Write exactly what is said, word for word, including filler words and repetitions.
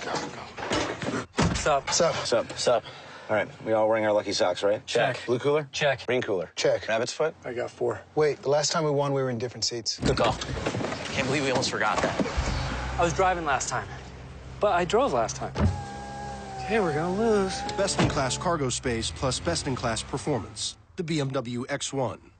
What's up? What's up? What's up? What's up? All right, we all wearing our lucky socks, right? Check. Blue cooler? Check. Green cooler? Check. Rabbit's foot? I got four. Wait, the last time we won, we were in different seats. Good call. Can't believe we almost forgot that. I was driving last time, but I drove last time. Okay, we're gonna lose. Best-in-class cargo space plus best-in-class performance. The B M W X one.